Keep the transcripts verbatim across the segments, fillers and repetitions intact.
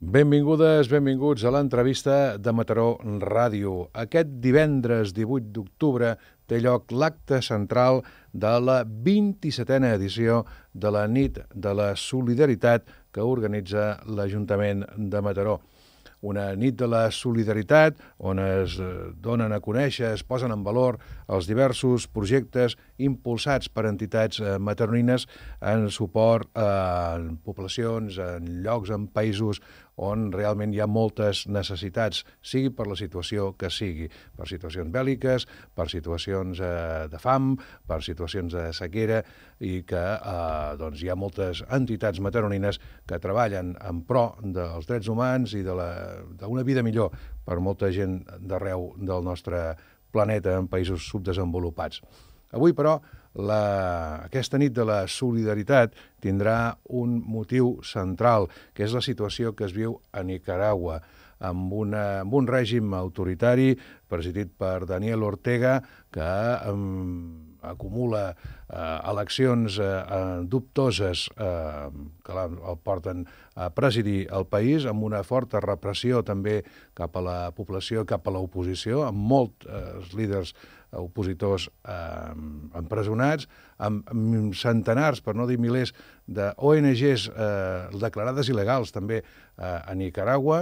Benvingudes, benvinguts a l'entrevista de Mataró Ràdio. Aquest divendres divuit d'octubre té lloc l'acte central de la vint-i-setena edició de la Nit de la Solidaritat que organitza l'Ajuntament de Mataró. Una nit de la solidaritat on es donen a conèixer, es posen en valor els diversos projectes impulsats per entitats mataronines en suport a poblacions, en llocs, en països on realment hi ha moltes necessitats, sigui per la situació que sigui, per situacions bèl·liques, per situacions eh, de fam, per situacions de sequera, i que eh, doncs hi ha moltes entitats mataronines que treballen en pro dels drets humans i de la d'una vida millor per molta gent d'arreu del nostre planeta en països subdesenvolupats. Avui, però, la... aquesta nit de la solidaritat tindrà un motiu central, que és la situació que es viu a Nicaragua, amb, una, amb un règim autoritari presidit per Daniel Ortega, que um, acumula eh, eleccions eh, dubtoses eh, que la, el porten a presidir el país, amb una forta repressió també cap a la població, cap a l'oposició, amb molts eh, líders opositors eh, empresonats, amb, amb centenars, per no dir milers, d'O N Ges eh, declarades il·legals també eh, a Nicaragua,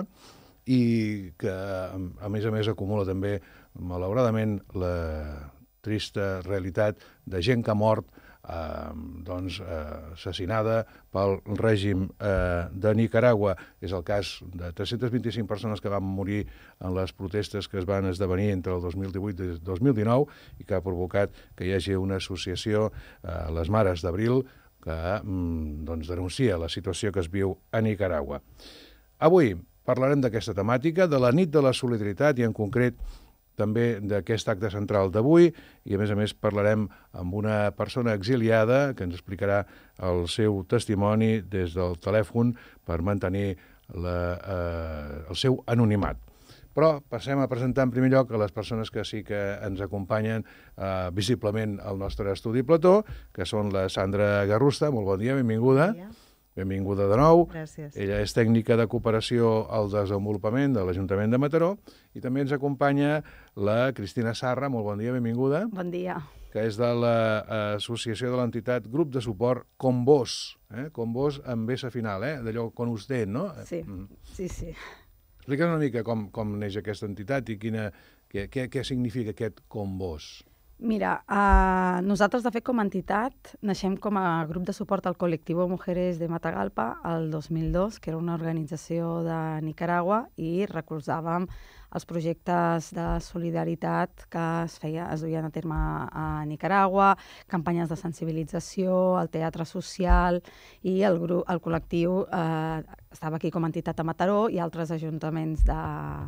i que, a més a més, acumula també, malauradament, la trista realitat de gent que ha mort eh, doncs, eh, assassinada pel règim eh, de Nicaragua. És el cas de tres-centes vint-i-cinc persones que van morir en les protestes que es van esdevenir entre el dos mil divuit i el dos mil dinou i que ha provocat que hi hagi una associació, eh, les Mares d'Abril, que mm, doncs, denuncia la situació que es viu a Nicaragua. Avui parlarem d'aquesta temàtica, de la Nit de la Solidaritat i en concret també d'aquest acte central d'avui, i a més a més parlarem amb una persona exiliada que ens explicarà el seu testimoni des del telèfon per mantenir la, eh, el seu anonimat. Però passem a presentar en primer lloc a les persones que sí que ens acompanyen eh, visiblement al nostre estudi Plató, que són la Sandra Garrusta. Molt bon dia, benvinguda. Bon dia. Benvinguda de nou. Gràcies. Ella és tècnica de cooperació al desenvolupament de l'Ajuntament de Mataró i també ens acompanya la Cristina Sarra. Molt bon dia, benvinguda. Bon dia. Que és de l'associació de l'entitat Grup de Suport Com Vos. Eh? Com Vos amb essa final, eh? D'allò con usted, no? Sí, mm. sí, sí. Explica'ns una mica com, com neix aquesta entitat i quina, què, què, què significa aquest Com Vos. Mira, uh, nosaltres, de fet, com a entitat, naixem com a grup de suport al col·lectiu Mujeres de Matagalpa el dos mil dos, que era una organització de Nicaragua, i recolzàvem els projectes de solidaritat que es, feia, es duien a terme a Nicaragua, campanyes de sensibilització, el teatre social, i el, grup, el col·lectiu eh, estava aquí com a entitat a Mataró i altres ajuntaments de,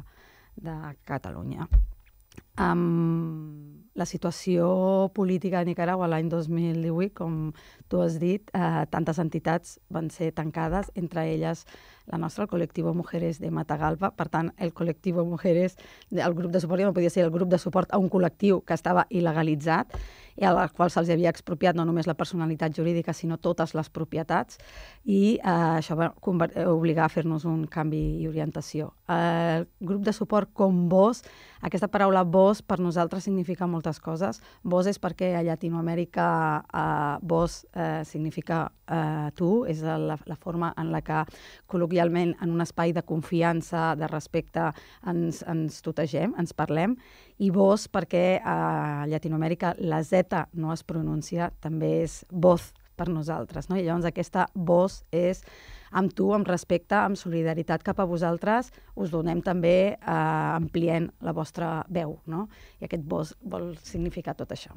de Catalunya. Um, la situació política a Nicaragua l'any dos mil divuit, com tu has dit, eh, tantes entitats van ser tancades, entre elles la nostra, el col·lectiu Mujeres de Matagalpa. Per tant, el col·lectiu Mujeres, el grup de suport, ja no podia ser el grup de suport a un col·lectiu que estava il·legalitzat i a la qual se'ls havia expropiat no només la personalitat jurídica, sinó totes les propietats, i eh, això va obligar a fer-nos un canvi i orientació. El grup de suport Com Vos, aquesta paraula Vos per nosaltres significa moltes coses. Vos és perquè a Llatinoamèrica eh, Vos eh, significa eh, tu, és la, la forma en la que col·loquialment en un espai de confiança, de respecte, ens, ens tutegem, ens parlem, i Vos perquè a Llatinoamèrica la Z no es pronuncia, també és voz per nosaltres, no? I llavors aquesta voz és amb tu, amb respecte, amb solidaritat cap a vosaltres, us donem també eh, amplient la vostra veu, no? I aquest voz vol significar tot això.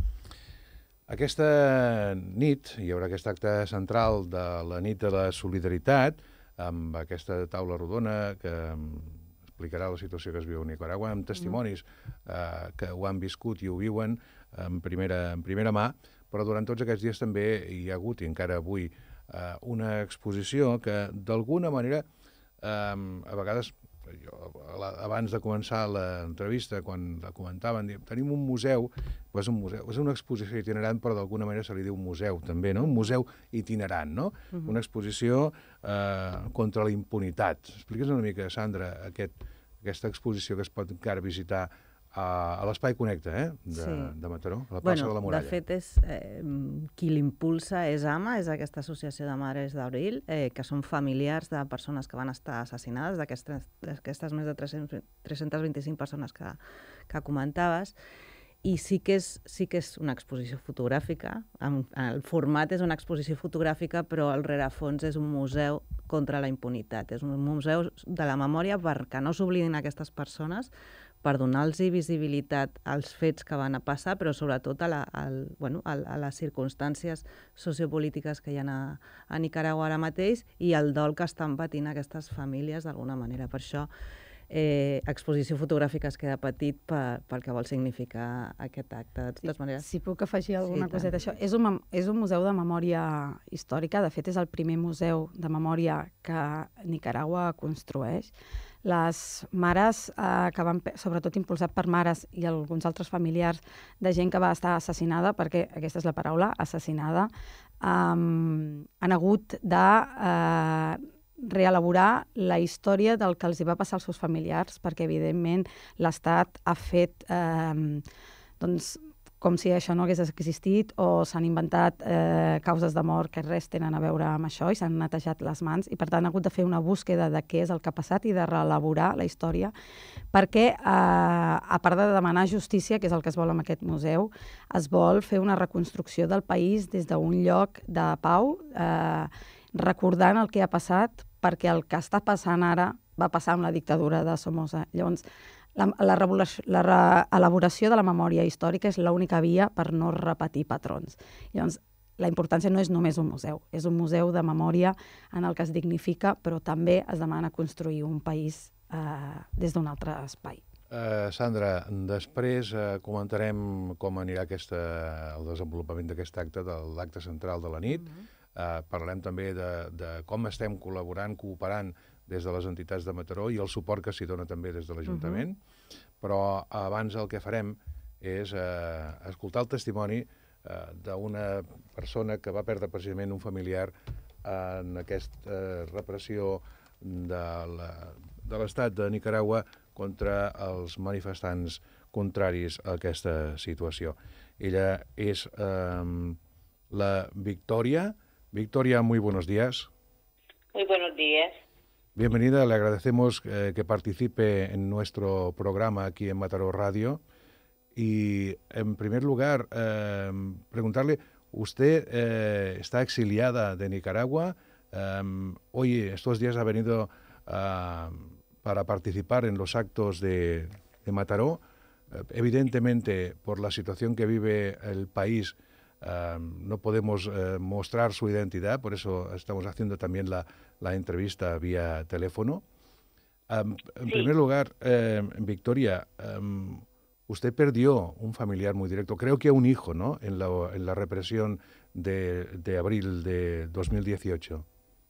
Aquesta nit, hi haurà aquest acte central de la Nit de la Solidaritat, amb aquesta taula rodona que explicarà la situació que es viu a Nicaragua, amb testimonis eh, que ho han viscut i ho viuen en primera, en primera mà, però durant tots aquests dies també hi ha hagut, i encara avui, eh, una exposició que d'alguna manera eh, a vegades jo, abans de començar l'entrevista, quan la comentaven, diem, tenim un museu, és un museu, és una exposició itinerant, però d'alguna manera se li diu museu també, no? Un museu itinerant, no? Uh-huh. Una exposició eh, contra la impunitat. Expliques una mica, Sandra, aquest, aquesta exposició que es pot encara visitar a, a l'Espai Connecta, eh? de, sí. de Mataró, a la plaça bueno, de la Muralla. De fet, és, eh, qui l'impulsa és A M A, és aquesta associació de Mares d'Abril, eh, que són familiars de persones que van estar assassinades, d'aquestes més de tres-centes vint-i-cinc persones que, que comentaves, i sí que, és, sí que és una exposició fotogràfica, el format és una exposició fotogràfica, però el rerefons és un museu contra la impunitat, és un museu de la memòria perquè no s'oblidin aquestes persones, per donar-los visibilitat als fets que van a passar, però sobretot a, la, al, bueno, a, a les circumstàncies sociopolítiques que hi ha a, a Nicaragua ara mateix i el dol que estan patint aquestes famílies d'alguna manera. Per això, eh, exposició fotogràfica es queda petit per, pel que vol significar aquest acte. De totes maneres... Si puc afegir alguna sí, coseta, això és un, és un museu de memòria històrica, de fet és el primer museu de memòria que Nicaragua construeix. Les mares, eh, que van, sobretot impulsat per mares i alguns altres familiars de gent que va estar assassinada, perquè aquesta és la paraula, assassinada, eh, han hagut de eh, reelaborar la història del que els hi va passar als seus familiars, perquè evidentment l'Estat ha fet eh, doncs, com si això no hagués existit, o s'han inventat eh, causes de mort que res tenen a veure amb això i s'han netejat les mans, i per tant ha hagut de fer una búsqueda de què és el que ha passat i de reelaborar la història, perquè eh, a part de demanar justícia, que és el que es vol amb aquest museu, es vol fer una reconstrucció del país des d'un lloc de pau, eh, recordant el que ha passat, perquè el que està passant ara va passar amb la dictadura de Somoza. Llavors, La, la, la reelaboració de la memòria històrica és l'única via per no repetir patrons. Llavors, la importància no és només un museu, és un museu de memòria en el que es dignifica, però també es demana construir un país eh, des d'un altre espai. Uh, Sandra, després uh, comentarem com anirà aquesta, el desenvolupament d'aquest acte, de l'acte central de la nit. Mm-hmm. uh, parlarem també de, de com estem col·laborant, cooperant des de les entitats de Mataró i el suport que s'hi dona també des de l'Ajuntament. Uh-huh. Però abans el que farem és eh, escoltar el testimoni eh, d'una persona que va perdre precisament un familiar en aquesta eh, repressió de l'Estat de, de Nicaragua contra els manifestants contraris a aquesta situació. Ella és eh, la Victoria. Victoria, muy buenos días. Muy buenos días. Bienvenida, le agradecemos eh, que participe en nuestro programa aquí en Mataró Radio. Y en primer lugar, eh, preguntarle, usted eh, está exiliada de Nicaragua, eh, hoy, estos días ha venido uh, para participar en los actos de, de Mataró. Eh, evidentemente, por la situación que vive el país, Uh, no podemos uh, mostrar su identidad, por eso estamos haciendo también la, la entrevista vía teléfono. Um, en sí. primer lugar, eh, Victoria, um, usted perdió un familiar muy directo, creo que un hijo, ¿no?, en la, en la represión de, de abril de dos mil dieciocho.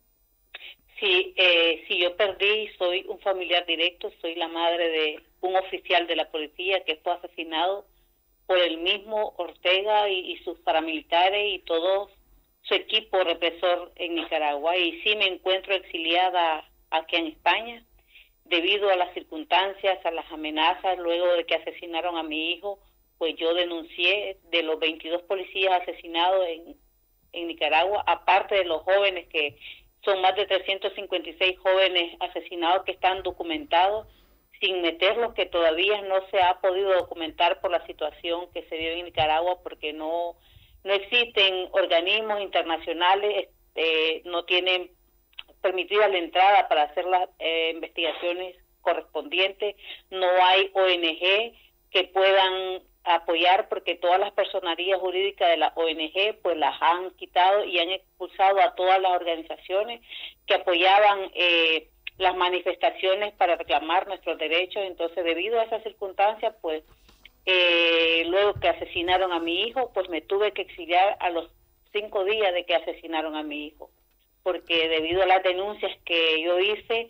Sí, eh, sí, yo perdí, soy un familiar directo, soy la madre de un oficial de la policía que fue asesinado por el mismo Ortega y, y sus paramilitares y todo su equipo represor en Nicaragua. Y sí me encuentro exiliada aquí en España debido a las circunstancias, a las amenazas, luego de que asesinaron a mi hijo, pues yo denuncié de los veintidós policías asesinados en, en Nicaragua, aparte de los jóvenes, que son más de trescientos cincuenta y seis jóvenes asesinados que están documentados, sin meter los que todavía no se ha podido documentar por la situación que se vive en Nicaragua, porque no, no existen organismos internacionales, eh, no tienen permitida la entrada para hacer las eh, investigaciones correspondientes, no hay O N G que puedan apoyar, porque todas las personerías jurídicas de la O N G pues las han quitado y han expulsado a todas las organizaciones que apoyaban eh, las manifestaciones para reclamar nuestros derechos. Entonces, debido a esas circunstancias, pues, eh, luego que asesinaron a mi hijo, pues me tuve que exiliar a los cinco días de que asesinaron a mi hijo, porque debido a las denuncias que yo hice,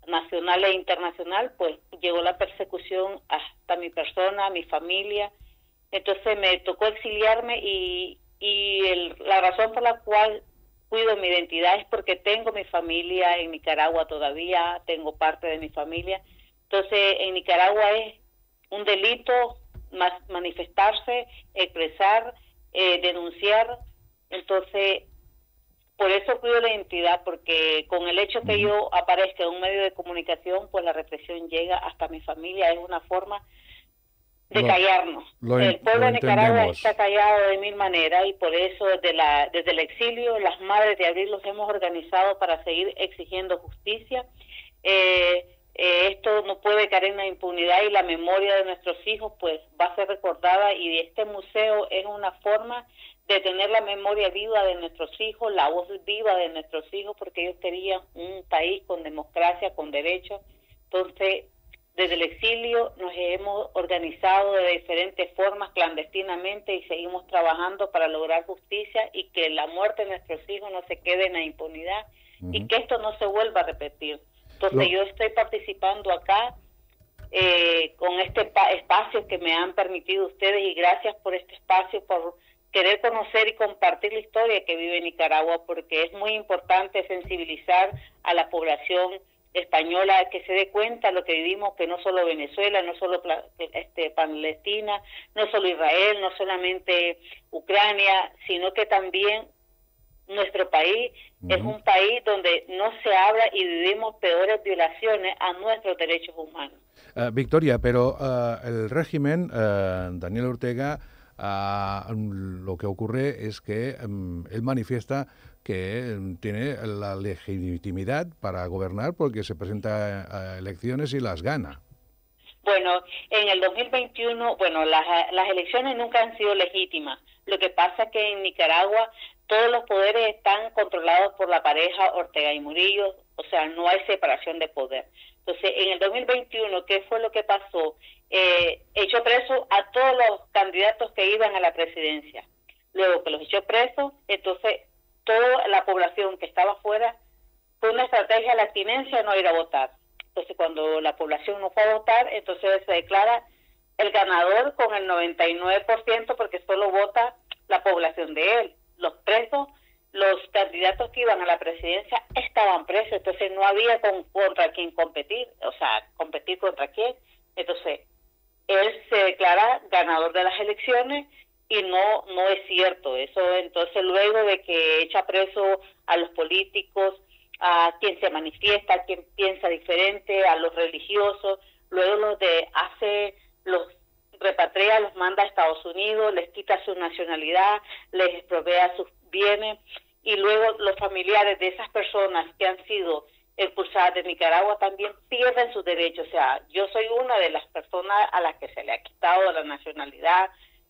nacional e internacional, pues llegó la persecución hasta mi persona, mi familia. Entonces me tocó exiliarme y, y el, la razón por la cual cuido mi identidad es porque tengo mi familia en Nicaragua todavía, tengo parte de mi familia. Entonces en Nicaragua es un delito más manifestarse, expresar, eh, denunciar. Entonces por eso cuido la identidad, porque con el hecho que yo aparezca en un medio de comunicación, pues la represión llega hasta mi familia. Es una forma de lo, callarnos. Lo el pueblo lo de Nicaragua entendemos. está callado de mil maneras y por eso desde, la, desde el exilio, las Madres de Abril los hemos organizado para seguir exigiendo justicia. Eh, eh, esto no puede caer en la impunidad y la memoria de nuestros hijos pues va a ser recordada, y este museo es una forma de tener la memoria viva de nuestros hijos, la voz viva de nuestros hijos, porque ellos querían un país con democracia, con derechos. Entonces, desde el exilio nos hemos organizado de diferentes formas clandestinamente y seguimos trabajando para lograr justicia y que la muerte de nuestros hijos no se quede en la impunidad uh-huh. y que esto no se vuelva a repetir. Entonces, Lo... yo estoy participando acá eh, con este espacio que me han permitido ustedes, y gracias por este espacio, por querer conocer y compartir la historia que vive Nicaragua, porque es muy importante sensibilizar a la población española que se dé cuenta de lo que vivimos, que no solo Venezuela, no solo este, Palestina, no solo Israel, no solamente Ucrania, sino que también nuestro país uh-huh. es un país donde no se habla y vivimos peores violaciones a nuestros derechos humanos. Uh, Victoria, pero uh, el régimen, uh, Daniel Ortega, Uh, lo que ocurre es que um, él manifiesta que um, tiene la legitimidad para gobernar porque se presenta a elecciones y las gana. Bueno, en el dos mil veintiuno, bueno, las, las elecciones nunca han sido legítimas. Lo que pasa es que en Nicaragua todos los poderes están controlados por la pareja Ortega y Murillo, o sea, no hay separación de poder. Entonces, en el dos mil veintiuno, ¿qué fue lo que pasó? Eh, echó preso a todos los candidatos que iban a la presidencia. Luego que los echó presos, entonces toda la población que estaba afuera, fue una estrategia de la abstinencia no ir a votar. Entonces, cuando la población no fue a votar, entonces se declara el ganador con el noventa y nueve por ciento porque solo vota la población de él. Los presos, los candidatos que iban a la presidencia estaban presos, entonces no había con, contra quién competir, o sea, competir contra quién. Entonces, él se declara ganador de las elecciones y no no es cierto eso. Entonces, luego de que echa preso a los políticos, a quien se manifiesta, a quien piensa diferente, a los religiosos, luego los de hace los repatria, los manda a Estados Unidos, les quita su nacionalidad, les expropia sus bienes, y luego los familiares de esas personas que han sido expulsadas de Nicaragua también pierden sus derechos. O sea, yo soy una de las personas a las que se le ha quitado la nacionalidad.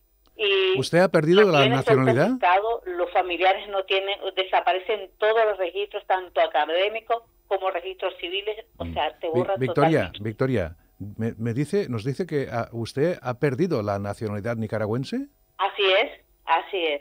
Y ¿usted ha perdido la nacionalidad? Los familiares no tienen, desaparecen todos los registros, tanto académicos como registros civiles, o sea, te borran Victoria, totalmente. Victoria, me, me dice, nos dice que a, usted ha perdido la nacionalidad nicaragüense. Así es, así es.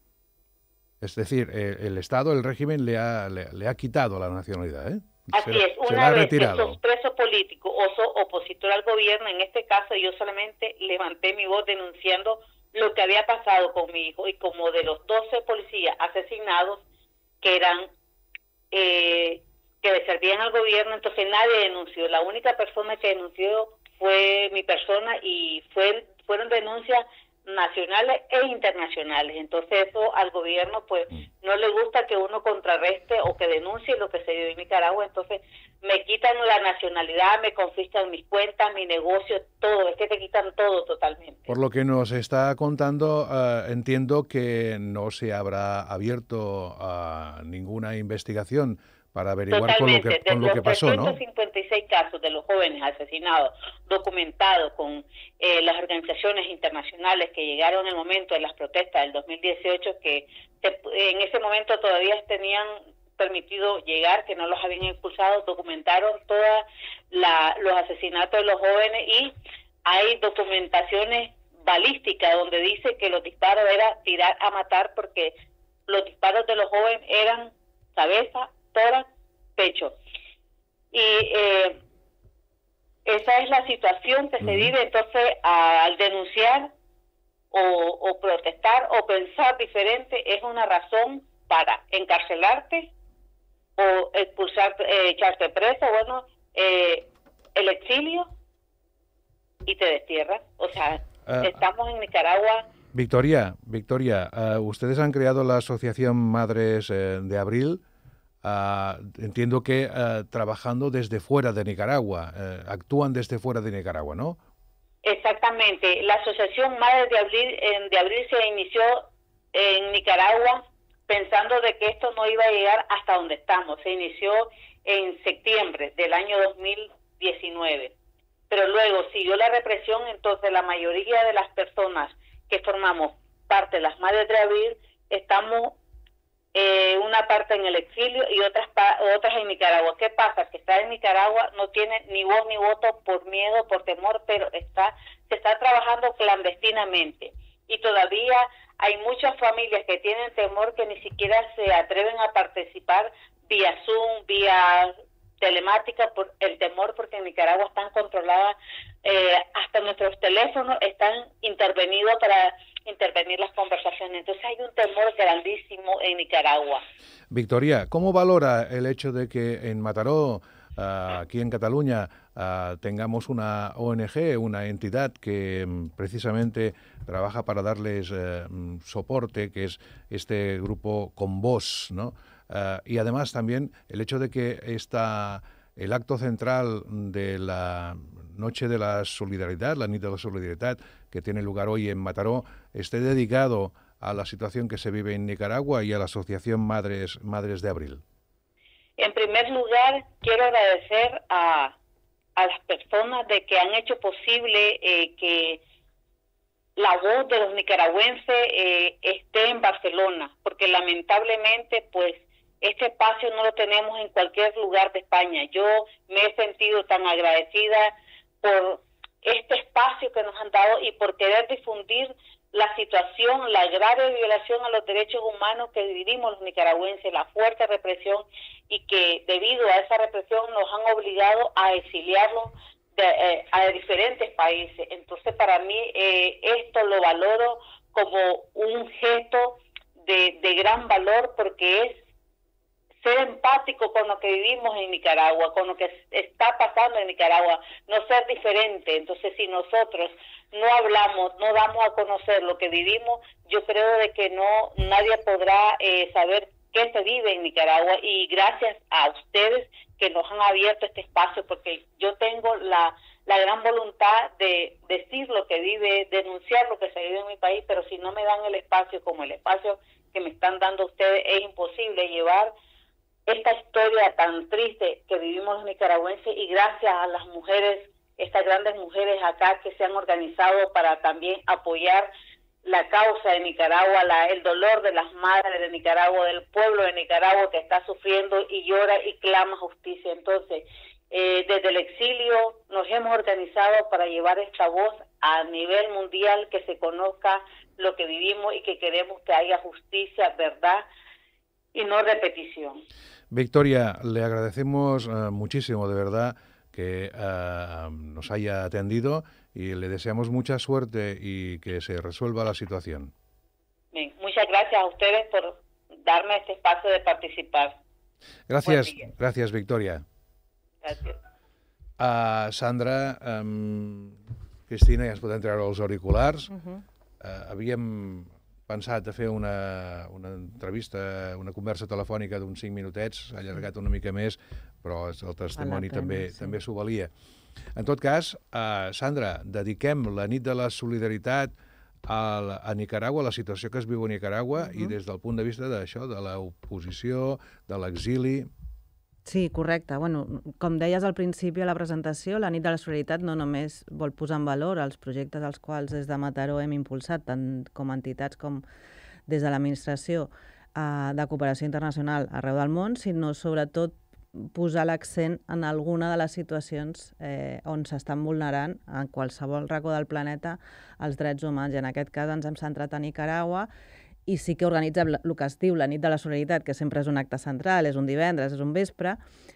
Es decir, eh, el Estado, el régimen le ha, le, le ha quitado la nacionalidad, ¿eh? Así se, es, una vez que sos preso político o sos opositor al gobierno, en este caso yo solamente levanté mi voz denunciando lo que había pasado con mi hijo, y como de los doce policías asesinados que eran eh, que le servían al gobierno, entonces nadie denunció. La única persona que denunció fue mi persona, y fue, fueron denuncias nacionales e internacionales. Entonces eso al gobierno pues no le gusta que uno contrarreste o que denuncie lo que se dio en Nicaragua. Entonces me quitan la nacionalidad, me confiscan mis cuentas, mi negocio, todo. Es que te quitan todo totalmente. Por lo que nos está contando, uh, entiendo que no se habrá abierto uh, ninguna investigación para averiguar con lo que, con lo que pasó, ¿no? De los trescientos cincuenta y seis casos de los jóvenes asesinados, documentados con eh, las organizaciones internacionales que llegaron en el momento de las protestas del dos mil dieciocho, que te, en ese momento todavía tenían permitido llegar, que no los habían expulsado, documentaron todos los asesinatos de los jóvenes, y hay documentaciones balísticas donde dice que los disparos eran tirar a matar, porque los disparos de los jóvenes eran cabeza, tórax, pecho. Y eh, esa es la situación que se vive. Entonces, a, al denunciar o, o protestar o pensar diferente es una razón para encarcelarte o expulsarte, eh, echarte preso, bueno, eh, el exilio y te destierran. O sea, uh, estamos en Nicaragua. Victoria, Victoria, uh, ustedes han creado la Asociación Madres eh, de Abril. Uh, entiendo que uh, trabajando desde fuera de Nicaragua, uh, actúan desde fuera de Nicaragua, ¿no? Exactamente. La Asociación Madres de Abril, eh, de Abril se inició en Nicaragua pensando de que esto no iba a llegar hasta donde estamos. Se inició en septiembre del año dos mil diecinueve. Pero luego siguió la represión, entonces la mayoría de las personas que formamos parte de las Madres de Abril estamos eh, una parte en el exilio y otras otras en Nicaragua. ¿Qué pasa? Que estar en Nicaragua no tiene ni voz ni voto por miedo, por temor, pero está se está trabajando clandestinamente. Y todavía hay muchas familias que tienen temor que ni siquiera se atreven a participar vía Zoom, vía telemática, por el temor, porque en Nicaragua están controladas, eh, hasta nuestros teléfonos están intervenidos para intervenir las conversaciones. Entonces hay un temor grandísimo en Nicaragua. Victoria, ¿cómo valora el hecho de que en Mataró, uh, aquí en Cataluña, uh, tengamos una O N G, una entidad que um, precisamente trabaja para darles uh, soporte, que es este grupo Con Vos, ¿no? Uh, y además también el hecho de que esta, el acto central de la Noche de la Solidaridad, la Nit de la Solidaridad, que tiene lugar hoy en Mataró, esté dedicado a la situación que se vive en Nicaragua y a la Asociación Madres, Madres de Abril. En primer lugar, quiero agradecer a, a las personas de que han hecho posible eh, que la voz de los nicaragüenses eh, esté en Barcelona, porque lamentablemente, pues, este espacio no lo tenemos en cualquier lugar de España. Yo me he sentido tan agradecida por este espacio que nos han dado y por querer difundir la situación, la grave violación a los derechos humanos que vivimos los nicaragüenses, la fuerte represión, y que debido a esa represión nos han obligado a exiliarlos de, eh, a diferentes países. Entonces, para mí eh, esto lo valoro como un gesto de, de gran valor, porque es ser empático con lo que vivimos en Nicaragua, con lo que está pasando en Nicaragua, no ser diferente. Entonces, si nosotros no hablamos, no damos a conocer lo que vivimos, yo creo de que no nadie podrá eh, saber qué se vive en Nicaragua. Y gracias a ustedes que nos han abierto este espacio, porque yo tengo la, la gran voluntad de decir lo que vive, denunciar lo que se vive en mi país, pero si no me dan el espacio como el espacio que me están dando ustedes, es imposible llevar esta historia tan triste que vivimos los nicaragüenses. Y gracias a las mujeres, estas grandes mujeres acá que se han organizado para también apoyar la causa de Nicaragua, la, el dolor de las madres de Nicaragua, del pueblo de Nicaragua que está sufriendo y llora y clama justicia. Entonces, eh, desde el exilio nos hemos organizado para llevar esta voz a nivel mundial, que se conozca lo que vivimos y que queremos que haya justicia, verdad y no repetición. Victoria, le agradecemos uh, muchísimo, de verdad, que uh, nos haya atendido, y le deseamos mucha suerte y que se resuelva la situación. Bien, muchas gracias a ustedes por darme este espacio de participar. Gracias, gracias, Victoria. Gràcies. Uh, Sandra, um, Cristina, ja es poden treure els auriculars. Uh-huh. uh, havíem pensat de fer una, una entrevista, una conversa telefònica d'uns cinc minutets, ha allargat una mica més, però el testimoni pena, també sí. també s'ho valia. En tot cas, uh, Sandra, dediquem la Nit de la Solidaritat a, a Nicaragua, a la situació que es viu a Nicaragua, uh-huh. i des del punt de vista d'això, de l'oposició, de l'exili. Sí, correcte. Bueno, com deies al principi a la presentació, la Nit de la Solidaritat no només vol posar en valor els projectes als quals des de Mataró hem impulsat, tant com a entitats com des de l'administració eh, de cooperació internacional arreu del món, sinó sobretot posar l'accent en alguna de les situacions eh, on s'estan vulnerant en qualsevol racó del planeta els drets humans. I en aquest cas ens hem centrat a Nicaragua, i sí que organitzem el que es diu la Nit de la Solidaritat, que sempre és un acte central, és un divendres, és un vespre,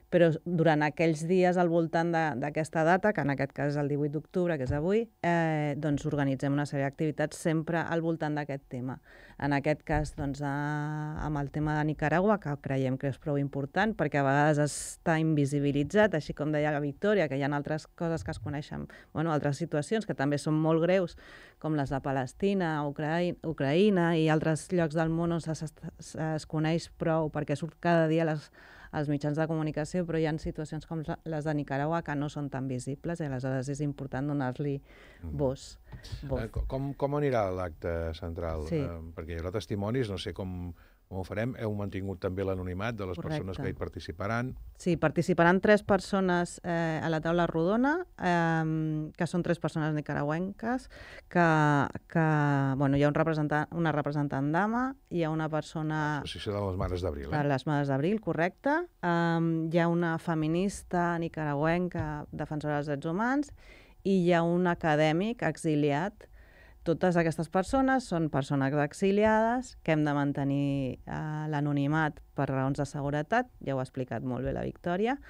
però durant aquells dies al voltant d'aquesta data, que en aquest cas és el divuit d'octubre, que és avui, eh, doncs organitzem una sèrie d'activitats sempre al voltant d'aquest tema. En aquest cas, doncs, a, amb el tema de Nicaragua, que creiem que és prou important, perquè a vegades està invisibilitzat, així com deia la Victòria, que hi ha altres coses que es coneixen, bueno, altres situacions que també són molt greus, com les de Palestina, Ucraïna, Ucraïna i altres llocs del món on es, es, es coneix prou, perquè surt cada dia les als mitjans de comunicació, però hi ha situacions com les de Nicaragua que no són tan visibles i aleshores és important donar-li voz. Mm. Com, com anirà l'acte central? Sí. Eh, perquè hi haurà testimonis, no sé com, com ho farem. Heu mantingut també l'anonimat de les Correcte. persones que hi participaran. Sí, participaran tres persones eh, a la taula rodona, eh, que són tres persones nicaragüenques, que, que bueno, hi ha un representant, una representant dama, hi ha una persona... L'associació de les Mares d'Abril. De Eh? les Mares d'Abril, correcte. Um, hi ha una feminista nicaragüenca defensora dels drets humans i hi ha un acadèmic exiliat. Totes aquestes persones són persones exiliades que hem de mantenir uh, l'anonimat per raons de seguretat, ja ho ha explicat molt bé la Victòria,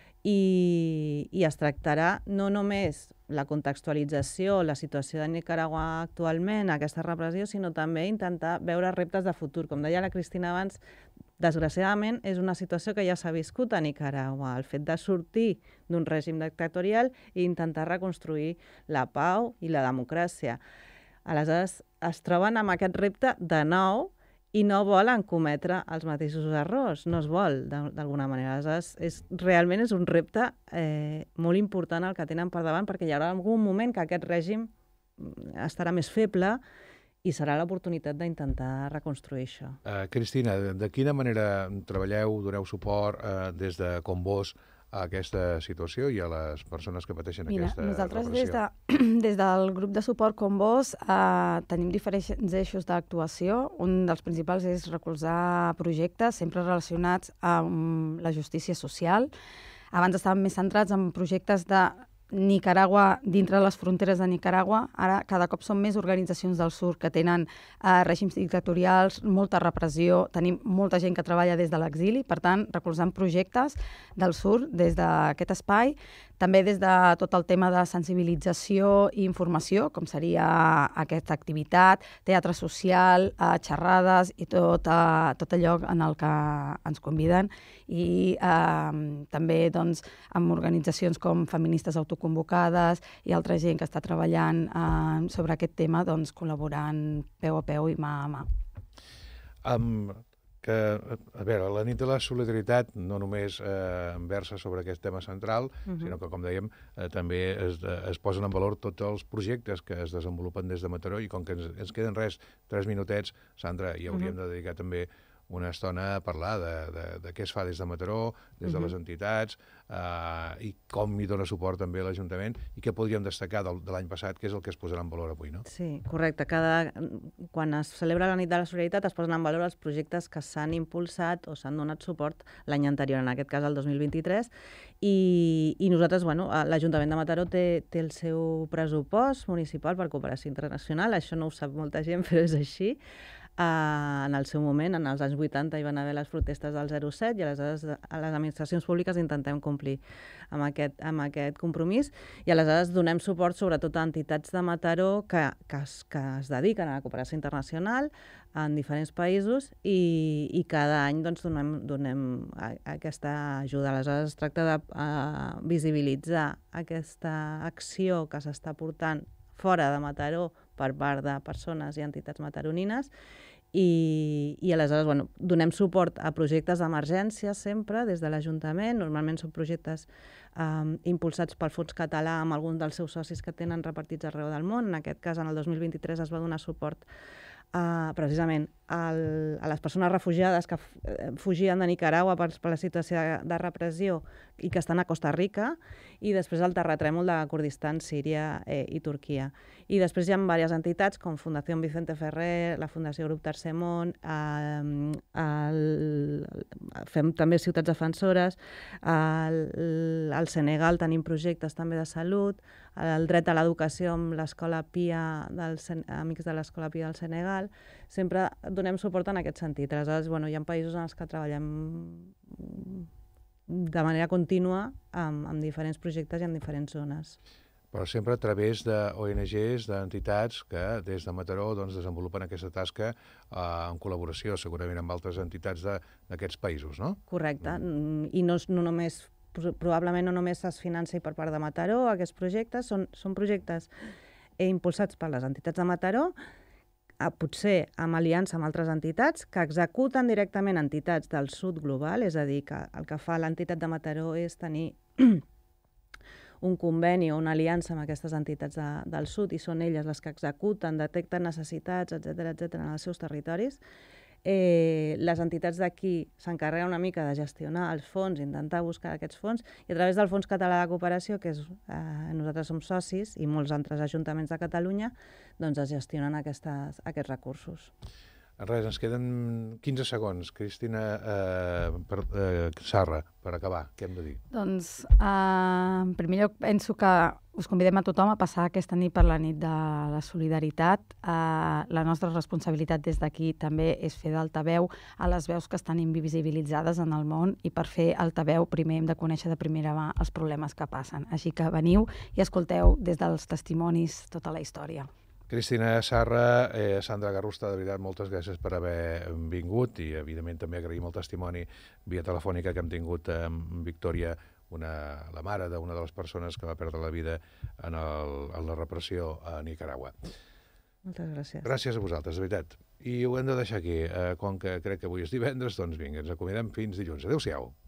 i, i es tractarà no només la contextualització, la situació de Nicaragua actualment, aquesta repressió, sinó també intentar veure reptes de futur. Com deia la Cristina abans, desgraciadament és una situació que ja s'ha viscut a Nicaragua, el fet de sortir d'un règim dictatorial i intentar reconstruir la pau i la democràcia. Aleshores, es troben amb aquest repte de nou i no volen cometre els mateixos errors, no es vol, d'alguna manera. Aleshores, és, realment és un repte eh, molt important el que tenen per davant, perquè hi haurà algun moment que aquest règim estarà més feble i serà l'oportunitat d'intentar reconstruir això. Uh, Cristina, de, de quina manera treballeu, doneu suport uh, des de Convos a aquesta situació i a les persones que pateixen Mira, aquesta nosaltres repressió? Des, de, des del grup de suport Convos eh, tenim diferents eixos d'actuació. Un dels principals és recolzar projectes sempre relacionats amb la justícia social. Abans estàvem més centrats en projectes de Nicaragua, dintre de les fronteres de Nicaragua. Ara cada cop són més organitzacions del sud que tenen eh, règims dictatorials, molta repressió, tenim molta gent que treballa des de l'exili, per tant, recolzant projectes del sud des d'aquest espai, també des de tot el tema de sensibilització i informació, com seria aquesta activitat, teatre social, eh, xerrades i tot, eh, tot allò en el que ens conviden, i eh, també doncs, amb organitzacions com Feministes Autoconvocades i altra gent que està treballant eh, sobre aquest tema, doncs, col·laborant peu a peu i mà a mà. Um, que, a veure, la nit de la solidaritat no només eh, versa sobre aquest tema central, uh-huh. sinó que, com dèiem, eh, també es, es posen en valor tots els projectes que es desenvolupen des de Mataró, i com que ens, ens queden res, tres minutets, Sandra, hi hauríem uh-huh. de dedicar també una estona a parlar de, de, de què es fa des de Mataró, des de les entitats, eh, i com hi dona suport també l'Ajuntament, i què podríem destacar del, de l'any passat, que és el que es posarà en valor avui, no? Sí, correcte. Cada, quan es celebra la nit de la solidaritat es posen en valor els projectes que s'han impulsat o s'han donat suport l'any anterior, en aquest cas el dos mil vint-i-tres, i, i nosaltres, bueno, l'Ajuntament de Mataró té, té el seu pressupost municipal per cooperació internacional, això no ho sap molta gent, però és així. Uh, en el seu moment, en els anys vuitanta, hi van haver les protestes del zero set i aleshores a les administracions públiques intentem complir amb aquest, amb aquest compromís, i aleshores donem suport sobretot a entitats de Mataró que, que, es, que es dediquen a la cooperació internacional en diferents països, i, i cada any doncs, donem, donem a, a aquesta ajuda. Aleshores es tracta de uh, visibilitzar aquesta acció que s'està portant fora de Mataró per part de persones i entitats mataronines, i, i aleshores bueno, donem suport a projectes d'emergència sempre des de l'Ajuntament. Normalment són projectes um, impulsats pel Fons Català amb alguns dels seus socis que tenen repartits arreu del món. En aquest cas, en el dos mil vint-i-tres es va donar suport Uh, precisament al, a les persones refugiades que fugien de Nicaragua per, per la situació de, de repressió i que estan a Costa Rica, i després el terratrèmol de Kurdistan, Síria eh, i Turquia. I després hi ha diverses entitats com Fundació Vicente Ferrer, la Fundació Grup Tercer Món, eh, el, fem també ciutats defensores, al, al Senegal tenim projectes també de salut, el dret a l'educació amb l'Escola Pia, dels amics de l'Escola Pia del Senegal. Sempre donem suport en aquest sentit. Aleshores, bueno, hi ha països en els que treballem de manera contínua amb, amb diferents projectes i en diferents zones. Però sempre a través d'O N Ges, d'entitats que des de Mataró doncs, desenvolupen aquesta tasca eh, en col·laboració segurament amb altres entitats d'aquests països, no? Correcte. Mm. I no, no només, probablement no només es finança per part de Mataró aquests projectes, són, són projectes eh, impulsats per les entitats de Mataró, a, potser amb aliança amb altres entitats, que executen directament entitats del sud global, és a dir, que el que fa l'entitat de Mataró és tenir un conveni o una aliança amb aquestes entitats de, del sud i són elles les que executen, detecten necessitats, etcètera, etcètera, en els seus territoris. Eh, les entitats d'aquí s'encarreguen una mica de gestionar els fons, intentar buscar aquests fons, i a través del Fons Català de Cooperació, que és, eh, nosaltres som socis, i molts altres ajuntaments de Catalunya, doncs es gestionen aquestes, aquests recursos. Res, ens queden quinze segons. Cristina eh, per, eh, Sarra, per acabar, què hem de dir? Doncs, eh, en primer lloc, penso que us convidem a tothom a passar aquesta nit per la nit de la solidaritat. Eh, la nostra responsabilitat des d'aquí també és fer d'altaveu a les veus que estan invisibilitzades en el món, i per fer altaveu primer hem de conèixer de primera mà els problemes que passen. Així que veniu i escolteu des dels testimonis tota la història. Cristina Sarra, eh, Sandra Garrusta, de veritat, moltes gràcies per haver vingut i, evidentment, també agraïm el testimoni via telefònica que hem tingut amb Victòria, una, la mare d'una de les persones que va perdre la vida en, el, en la repressió a Nicaragua. Moltes gràcies. Gràcies a vosaltres, de veritat. I ho hem de deixar aquí. Eh, com que crec que avui és divendres, doncs vinga, ens acomiadem fins dilluns. Adéu-siau.